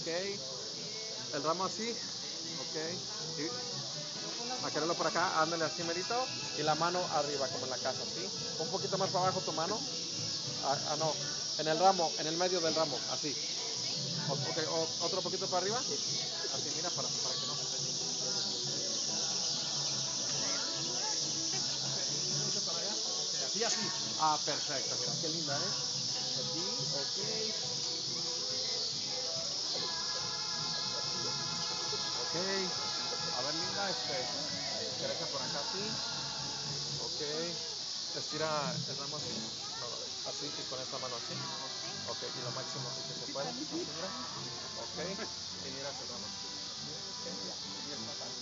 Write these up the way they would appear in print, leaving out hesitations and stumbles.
Ok. El ramo así. Ok. Y Macarelo por acá, ándale así merito. Y la mano arriba, como en la casa, ¿sí? Un poquito más para abajo tu mano. No. En el ramo, en el medio del ramo, así. Ok, otro poquito para arriba. Así, mira, para que no se te eche. Para allá. Ok, así, así. Ah, perfecto, mira, qué linda, ¿eh? Aquí, ok. Ok. A ver, linda, derecha por acá, así. Ok. Estira el ramo así. No, así y con esta mano así. Ok, y lo máximo que se pueda. Así, mira. Ok. Y miras el ramo así. Ok, ya. Y el papá.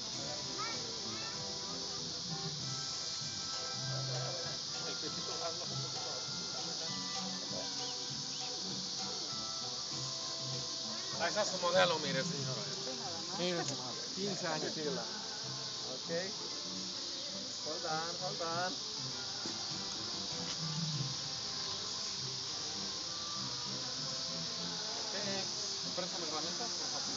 El piecito, hazlo un poquito. Ahí está su modelo, mire, señora. Mire, su madre. 15 años, síguela. Ok. Hold on, hold on. Ok. Préstame herramientas.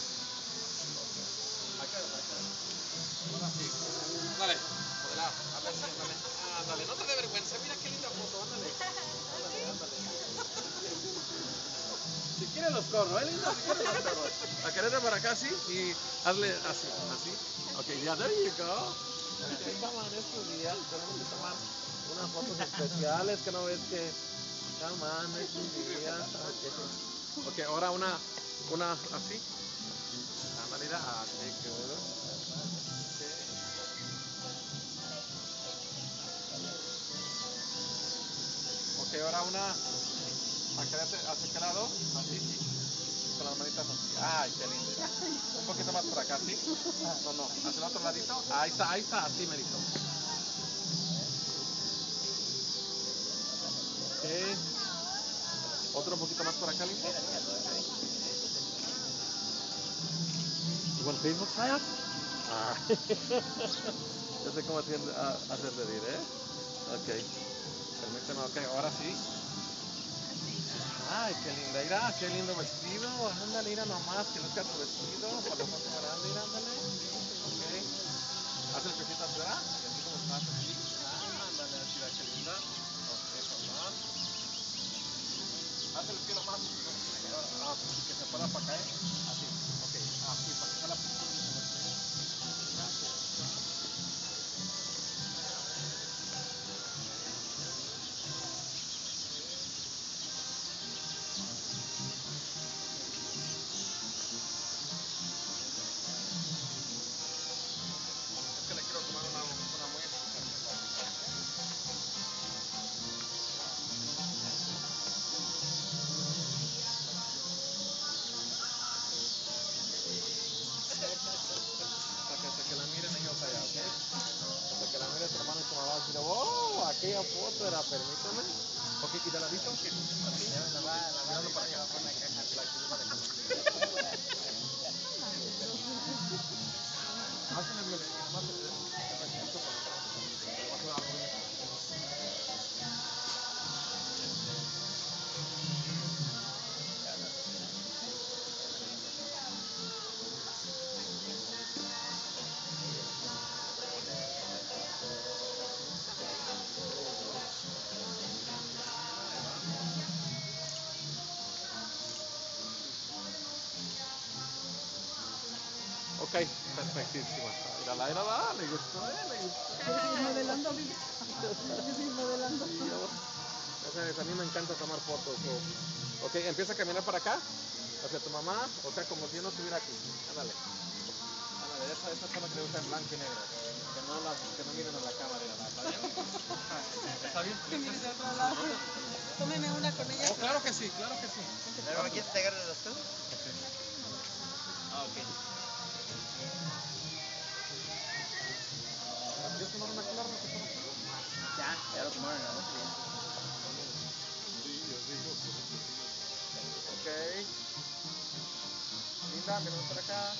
Acá, acá. Ahora sí. Ándale, modelar. A ver si, ándale. Ándale, no te dé vergüenza. Mira qué linda foto, ándale. Ándale, ándale. Si quieres los corro, ¿eh, linda? Si quieres los corro. A querer para acá, sí. Y hazle así, así. Ok, ya, there you go. Ok, come on, es tu día. Tenemos que tomar unas fotos especiales que no ves que. Come on, es tu día. Ok, okay, ahora una así. Ándale, así, qué bueno. Ok, ahora una. ¿Hacia qué lado? Así, sí. Con las manitas así. Ay, qué lindo. Un poquito más por acá, ¿sí? No, no. Hacia el otro ladito. Ahí está, así merito. Ok. Otro poquito más por acá, lindo. Okay. ¿You want Facebook style? Ah. Yo sé cómo hacer reír, ¿eh? Ok. Permíteme, ok, ahora sí. Ay, qué linda, mira, qué lindo vestido. Ándale, mira nomás, que luzca tu vestido. Para los más grandes, mira, ándale. Ok. Haz el piecito afuera, y así como estás así. Ándale, mira, qué linda. Ok, hold haz el cielo más. Que se pueda para caer. Así, ok. Así, para que sea la posición de la Es que le quiero tomar una muestra. Hasta que la miren ellos allá, ¿ok? Hasta que la mire tu hermano y tu mamá va a decir, oh, aquella foto era, permíteme. Ok, y de ladito, así, mirando para acá. Hazle bien, y nomás el vestidito para atrás. Pero vas a abrir. Ok, perfectísima. Mírala, le gustó, le gustó. Yo estoy modelando, yo estoy modelando. Sí, ya sabes, a mí me encanta tomar fotos. Ok, empieza a caminar para acá, hacia tu mamá, o sea, como si yo no estuviera aquí. Ándale. Ándale, esa chava que le gusta en blanco y negro. Que no miren a la cámara, ¿está bien? ¿Está bien? Que mires de otro lado. Tómeme una con ella. Oh, claro que sí, claro que sí. ¿Pero me quieres pegar de los tú? Ok. Ah, ok. ¿Ya tomaron aquí la receta? Ya lo tomaron en la noche ya. Sí, yo digo, por eso digo. Ok. Linda, mirando para acá.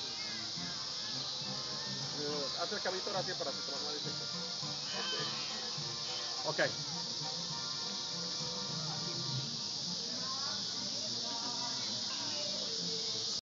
Haz el cabito ahora sí para que tu mamá dice que. Ok. Ok.